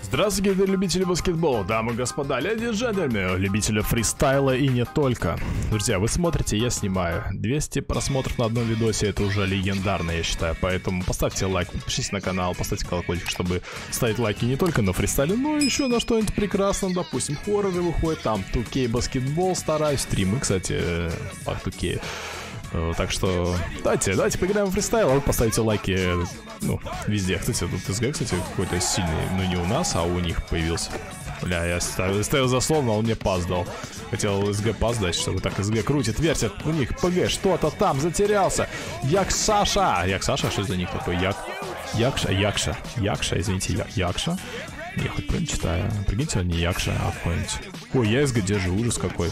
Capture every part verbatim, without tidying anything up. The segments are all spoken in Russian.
Здравствуйте, любители баскетбола, дамы и господа, леди и джентльмены, любители фристайла и не только. Друзья, вы смотрите, я снимаю. двести просмотров на одном видосе — это уже легендарно, я считаю. Поэтому поставьте лайк, подпишитесь на канал, поставьте колокольчик, чтобы ставить лайки не только на фристайле, но еще на что-нибудь прекрасном. Допустим, хорроры выходят, там ту кей баскетбол стараюсь, стримы, кстати, по ту кей. Так что давайте, давайте поиграем в фристайл, а вы поставите лайки, ну, везде. Кстати, тут СГ, кстати, какой-то сильный, но не у нас, а у них появился. Бля, я ставил, ставил заслон, но он мне пас дал. Хотел СГ пас дать, чтобы так СГ крутит, вертит. У них ПГ что-то там затерялся. Як Саша. Як Саша, что за них такой? Як... Якша, Якша. Якша, извините, я... Якша? Я хоть правильно читаю. Прикиньте, он не Якша, а какой-нибудь. Ой, я СГ держу, ужас какой.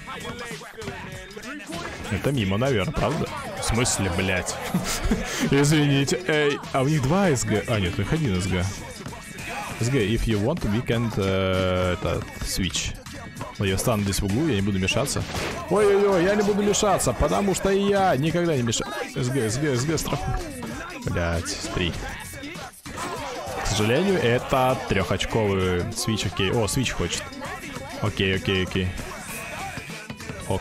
Это мимо, наверное, правда? В смысле, блять? Извините. Эй, а у них два СГ. А, нет, у них один СГ. СГ, if you want, we can uh, это, switch. Но я встану здесь в углу, я не буду мешаться. Ой-ой-ой, я не буду мешаться, потому что я никогда не мешаю. СГ, СГ, СГ, страхуй. Блять, три. К сожалению, это трехочковый свич, окей. О, свич хочет. Окей, окей, окей. Ок.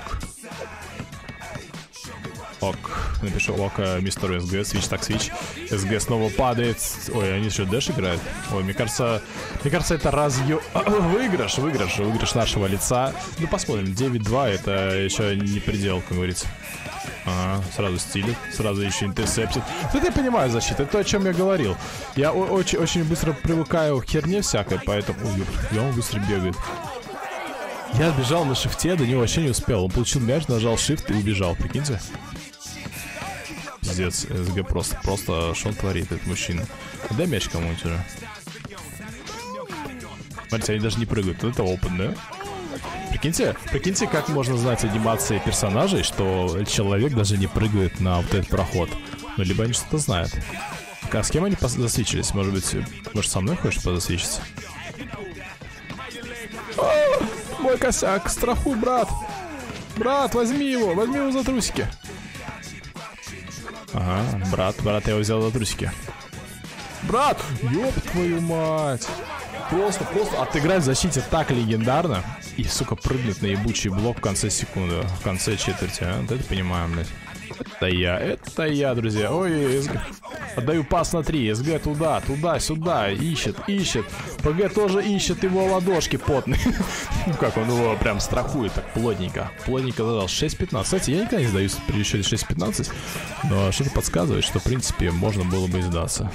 Ок, напишу ок, мистер СГ, свич, так, свич. СГ снова падает. Ой, они еще дэш играют. Ой, мне кажется, мне кажется, это разъё... Выигрыш, выигрыш, выигрыш нашего лица. Ну, посмотрим, девять-два, это еще не предел, как говорится. Ага, сразу стилит, сразу еще интерсептит. Это я понимаю защиту, это то, о чем я говорил. Я очень, очень быстро привыкаю к херне всякой, поэтому... Ой, он быстро бегает. Я бежал на шифте, до него вообще не успел. Он получил мяч, нажал shift и убежал, прикиньте. Пиздец, СГ просто, просто, что он творит, этот мужчина. Дай мяч кому-нибудь уже. Смотрите, они даже не прыгают, это опыт, да? Прикиньте, прикиньте, как можно знать анимации персонажей, что человек даже не прыгает на вот этот проход. Ну, либо они что-то знают. А с кем они засвечились? Может быть, может, со мной хочешь позасвечиться? Мой косяк, страхуй, брат. Брат, возьми его, возьми его за трусики. Ага, брат, брат, я его взял за трусики. Брат, ёб твою мать. Просто, просто отыграть в защите так легендарно. И, сука, прыгнуть на ебучий блок в конце секунды, в конце четверти, а? Вот это понимаем, блядь. Это я, это я, друзья. Ой, СГ. Отдаю пас на три. СГ туда, туда, сюда. Ищет, ищет. ПГ тоже ищет его ладошки потные. Ну как, он его прям страхует так плотненько. Плотненько задал. шесть пятнадцать. Кстати, я никогда не сдаюсь при счете шесть пятнадцать. Но что-то подсказывает, что, в принципе, можно было бы и сдаться.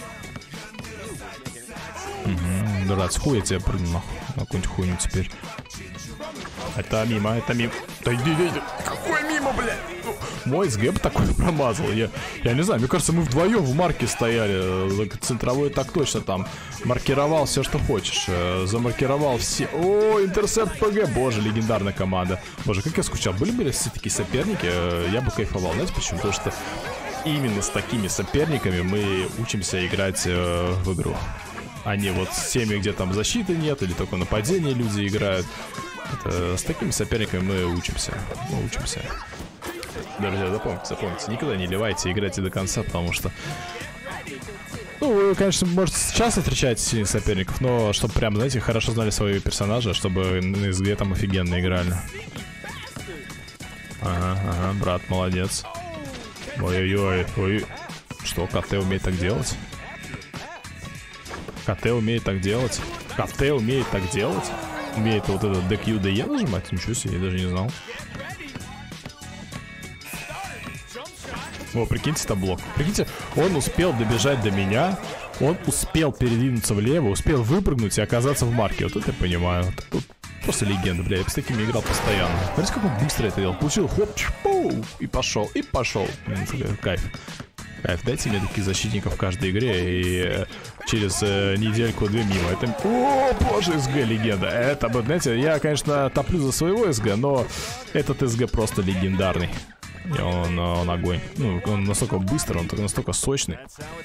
Угу. Дурак, с хуя тебя прыгну нахуй. На какую-нибудь хуйню теперь. Это мимо, это мимо. Да иди, иди, иди. Какой мимо, блядь? Мой СГ такой промазал. Я, я не знаю, мне кажется, мы вдвоем в марке стояли. Центровой так точно там. Маркировал все, что хочешь. Замаркировал все. О, интерсепт ПГ. Боже, легендарная команда. Боже, как я скучал. Были бы все такие соперники, я бы кайфовал. Знаете почему? Потому что именно с такими соперниками мы учимся играть в игру. А не вот с теми, где там защиты нет, или только нападение люди играют. Это, с такими соперниками мы учимся. Мы учимся. Друзья, запомните, запомните, никогда не ливайте, играйте до конца, потому что... Ну, вы, конечно, можете часто встречать сильных соперников, но чтобы прям, знаете, хорошо знали свои персонажи, чтобы на СГ там офигенно играли. Ага, ага, брат, молодец. Ой-ой-ой, ой. Что, КТ умеет так делать? КТ умеет так делать? КТ умеет так делать? Умеет вот этот ди кью ди и нажимать? Ничего себе, я даже не знал. О, прикиньте, там блок. Прикиньте, он успел добежать до меня. Он успел передвинуться влево, успел выпрыгнуть и оказаться в марке. Вот это я понимаю. Тут просто легенда, бля. Я с такими играл постоянно. Смотрите, как он быстро это делал. Получил хоп, чпоу, и пошел, и пошел. Кайф. Кайф, дайте мне таких защитников в каждой игре, и через э, недельку-две мимо. Это... О, боже, СГ легенда. Это, знаете, я, конечно, топлю за своего СГ, но этот СГ просто легендарный. И он, он огонь. Ну, он настолько быстрый, он настолько сочный.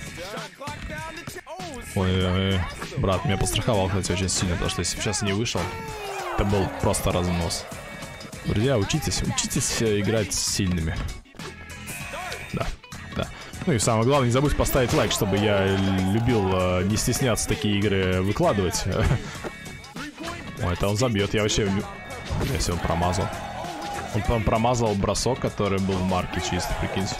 Ой, ой, брат, меня постраховал, кстати, очень сильно, потому что если бы сейчас не вышел, это был просто разнос. Друзья, учитесь, учитесь играть с сильными. Да. Да. Ну и самое главное, не забудь поставить лайк, чтобы я любил э, не стесняться такие игры выкладывать. Ой, это он забьет, я вообще... Если он промазал. Он, он промазал бросок, который был в марке чисто, прикиньте.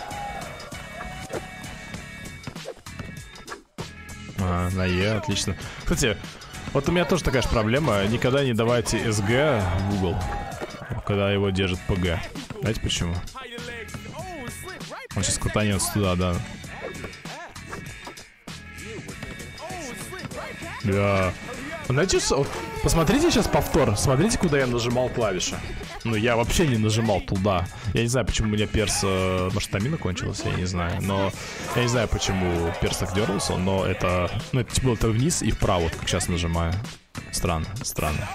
А, на Е, отлично. Кстати, вот у меня тоже такая же проблема. Никогда не давайте СГ в угол, когда его держит ПГ. Знаете почему? Он сейчас крутанется туда, да. Да. Знаете, вот, посмотрите сейчас повтор. Смотрите, куда я нажимал клавиши. Ну, я вообще не нажимал туда. Я не знаю, почему у меня перс... э, Может, тамина кончилась, я не знаю. Но я не знаю, почему перс так дергался. Но это... Ну, это было-то вниз и вправо, вот как сейчас нажимаю. Странно, странно.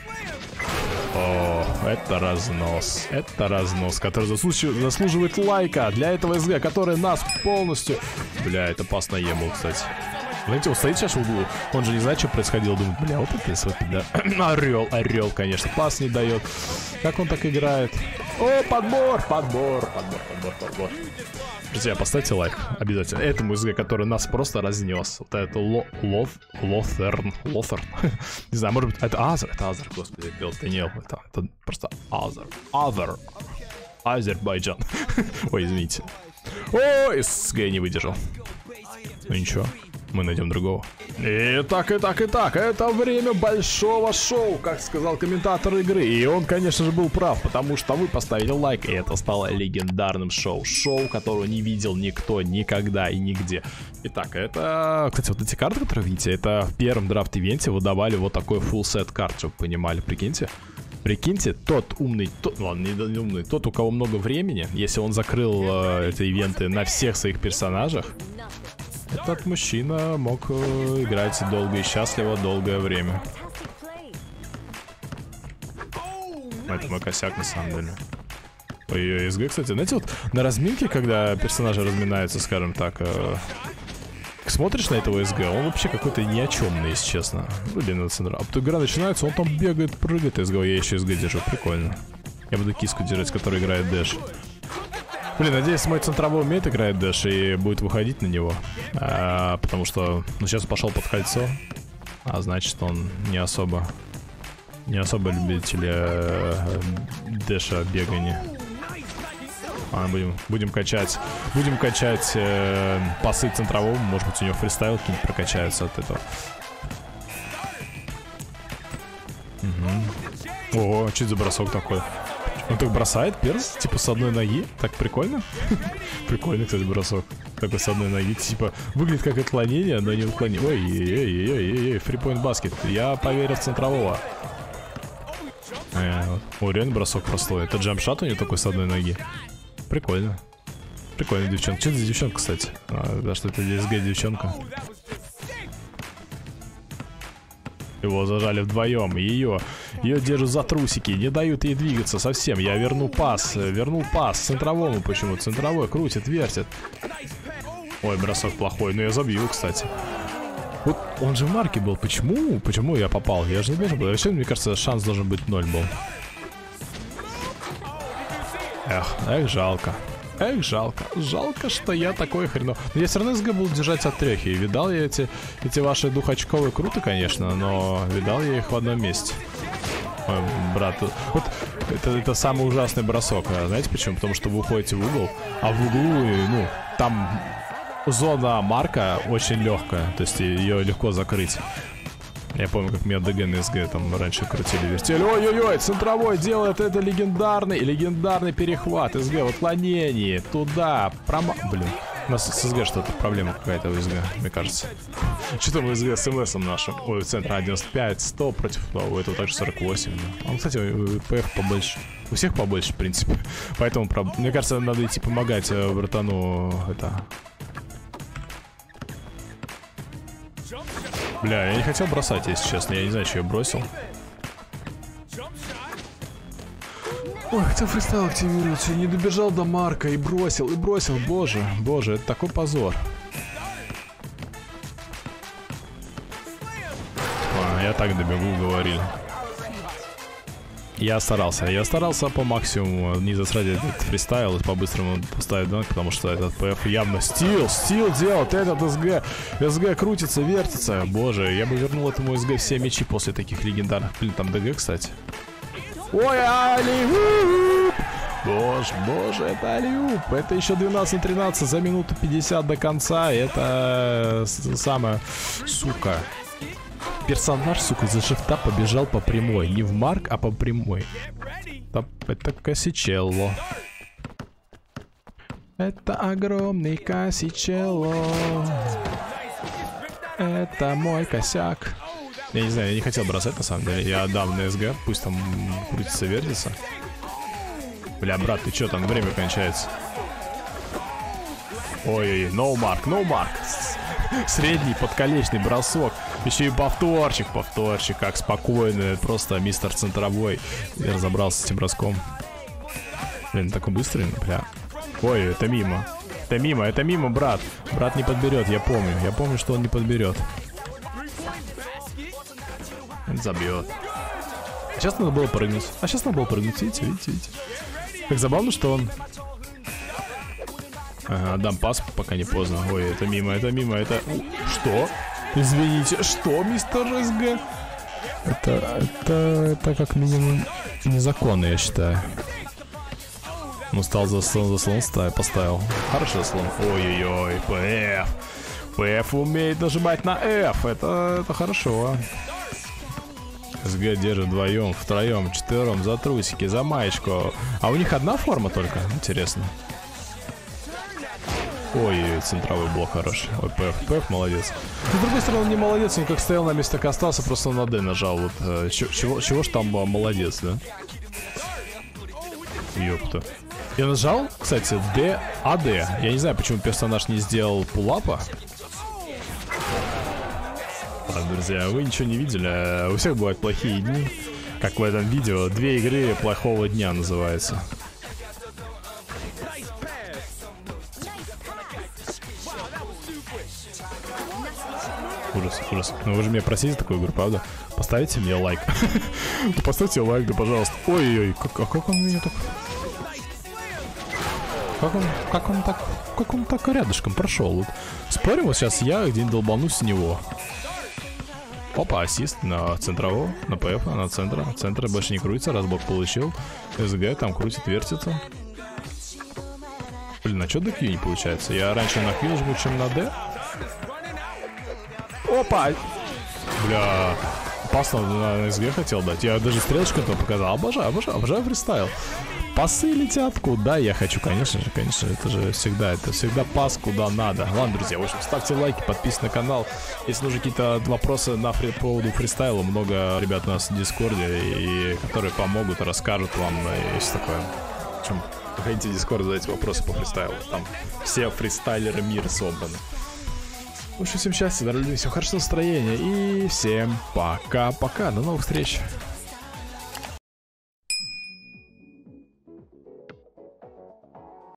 О, это разнос. Это разнос, который заслуживает, заслуживает лайка. Для этого СГ, который нас полностью... Бля, это пас на Е был, кстати. Знаете, он стоит сейчас в углу, он же не знает, что происходило. Думает, бля, вот это СВП, да. Орел, орел, конечно, пас не дает. Как он так играет? О, подбор, подбор, подбор, подбор, подбор. Друзья, поставьте лайк, обязательно. Этому СГ, который нас просто разнес. Вот это ло, лоф, лоферн, лоферн. Не знаю, может быть, это Азер, это Азер, господи, Белтенел. Это, это просто Азер, Азер, Азербайджан. Ой, извините. Ой, СГ не выдержал. Ну ничего. Мы найдем другого. И так, и так, и так. Это время большого шоу, как сказал комментатор игры. И он, конечно же, был прав, потому что вы поставили лайк, и это стало легендарным шоу. Шоу, которого не видел никто никогда и нигде. Итак, это... Кстати, вот эти карты, которые видите, это в первом драфт-ивенте выдавали вот такой full сет карт, чтобы вы понимали, прикиньте. Прикиньте, тот умный, тот, ну ладно, не умный, тот, у кого много времени, если он закрыл э, эти ивенты на всех своих персонажах, этот мужчина мог э, играть долго и счастливо долгое время. Это мой косяк, на самом деле. Ой, СГ, кстати, знаете, вот на разминке, когда персонажи разминаются, скажем так, э, смотришь на этого СГ, он вообще какой-то ни о чемный, если честно. Блин, это центра. А потом игра начинается, он там бегает, прыгает, СГ, я еще СГ держу, прикольно. Я буду киску держать, который играет дэш. Блин, надеюсь, мой центровой умеет играть дэш и будет выходить на него. А, потому что, ну, сейчас пошел под кольцо. А значит, он не особо, не особо любитель э, дэша бегания. А, будем, будем качать, будем качать э, пасы центровому. Может быть, у него фристайл какие-нибудь прокачаются от этого. Угу. О, что это за бросок такой? Он так бросает перс, типа с одной ноги. Так прикольно. Прикольный, кстати, бросок. Такой с одной ноги. Типа выглядит как отклонение, но не отклонение. Ой-ой-ой-ой-ой, фрипоинт баскет. Я поверил в центрового. Э, вот. О, реально бросок простой. Это джампшот у него такой с одной ноги. Прикольно. Прикольная девчонка. Что это за девчонка, кстати? А, да, что это ДСГ девчонка. Его зажали вдвоем. Ее, ее держат за трусики. Не дают ей двигаться совсем. Я верну пас. Вернул пас центровому почему-то. Центровой крутит, вертит. Ой, бросок плохой. Но я забью, кстати. Вот он же в марке был. Почему? Почему я попал? Я же не должен был. Вообще, мне кажется, шанс должен быть ноль был. Эх, эх, жалко. Эх, жалко. Жалко, что я такой хреново. Но я все равно СГ буду держать от трехи. И видал я эти, эти ваши двухочковые круто, конечно, но видал я их в одном месте. Ой, брат, вот это, это самый ужасный бросок. А знаете почему? Потому что вы уходите в угол, а в углу, ну, там зона марка очень легкая. То есть ее легко закрыть. Я помню, как меня ДГ на СГ там раньше крутили, вертели. Ой-ой-ой, центровой делает это легендарный, легендарный перехват. СГ в отклонении, туда, прома... Блин, у нас с СГ что-то проблема какая-то у СГ, мне кажется. Что там у СГ с МСом нашим? Ой, центра девяносто пять, сто против, ну, у этого также сорок восемь. Да. Он, кстати, у ПФ побольше. У всех побольше, в принципе. Поэтому, мне кажется, надо идти помогать братану, это... Бля, я не хотел бросать, если честно. Я не знаю, что я бросил. Ой, хотел фристайл активировать. Не добежал до марка и бросил, и бросил. Боже, боже, это такой позор. А, я так добегу, говорили. Я старался, я старался по максимуму не засрать этот фристайл и по-быстрому поставить данк, потому что этот ПФ явно стил, стил делает, этот СГ, СГ крутится, вертится. Боже, я бы вернул этому СГ все мячи после таких легендарных. Блин, там ДГ, кстати. Ой, алиуп! Боже, боже, это алиуп. Это еще двенадцать на тринадцать за минуту пятьдесят до конца. Это самое, сука. Персонаж, сука, из-за шифта побежал по прямой. Не в марк, а по прямой. Это косичелло. Это огромный косичелло. Это мой косяк. Я не знаю, я не хотел бросать на самом деле. Я отдам на СГ, пусть там крутится, вертится. Бля, брат, ты чё, там время кончается. Ой-ой-ой, no mark, no mark. Средний подколечный бросок. Еще и повторчик, повторчик, как спокойно. Просто мистер центровой. Я разобрался с этим броском. Блин, такой быстрый, бля. Ой, это мимо. Это мимо, это мимо, брат. Брат не подберет, я помню. Я помню, что он не подберет. Он забьет. А сейчас надо было прыгнуть. А сейчас надо было прыгнуть, видите, видите, видите. Как забавно, что он... Ага, отдам пас, пока не поздно. Ой, это мимо, это мимо, это... Что? Извините, что, мистер СГ? Это, это, это как минимум незаконно, я считаю. Ну, стал за слон, за слон поставил. Хорошо, слон. Ой-ой-ой, ПФ. ПФ умеет нажимать на F. Это, это хорошо. СГ держит вдвоем, втроем, четвером за трусики, за маечку. А у них одна форма только? Интересно. Ой, центровой блок хороший. Ой, ПФ, ПФ молодец. Но, с другой стороны, не молодец, он как стоял на месте, так остался, просто на D нажал. Вот, э, чего, чего ж там молодец, да? Ёпта. Я нажал, кстати, D, А Д. Я не знаю, почему персонаж не сделал пулапа. Ладно, друзья, вы ничего не видели. У всех бывают плохие дни. Как в этом видео. Две игры плохого дня называется. Ужас, ужас. Ну вы же меня просите такую игру, правда? Поставите мне лайк. Поставьте лайк, да, пожалуйста. Ой-ой-ой, как, а как он меня так... Как он, как он так, как он так рядышком прошел? Вот. Спорим, вот сейчас я где-нибудь долбанусь с него. Опа, ассист на центрового, на ПФ, на центра. Центр больше не крутится, разбок получил. СГ там крутит, вертится. Блин, на что до Q не получается? Я раньше на Q жму, чем на D. Опа! Бля, опасно на СГ хотел дать. Я даже стрелочку-то показал. Обожаю, обожаю, обожаю фристайл. Пасы летят куда я хочу, конечно же, конечно же, это же всегда, это всегда пас куда надо. Ладно, друзья, в общем, ставьте лайки, подписывайтесь на канал. Если нужны какие-то вопросы на фри поводу фристайла, много ребят у нас в Дискорде, и которые помогут, расскажут вам, и все такое. В общем, заходите в Дискорд, задайте вопросы по фристайлу, там все фристайлеры мира собраны. В общем, всем счастья, здоровья, всем хорошего настроения, и всем пока-пока, до новых встреч.